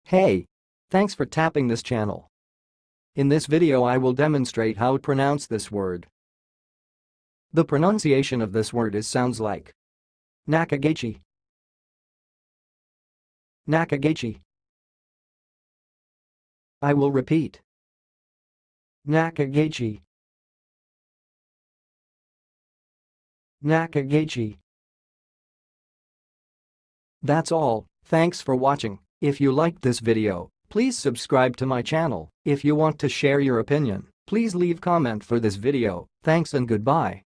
Hey! Thanks for tapping this channel. In this video I will demonstrate how to pronounce this word. The pronunciation of this word sounds like Nakagaichi. Nakagaichi. I will repeat. Nakagaichi. Nakagaichi. That's all, thanks for watching. If you liked this video, please subscribe to my channel. If you want to share your opinion, please leave comment for this video. Thanks and goodbye.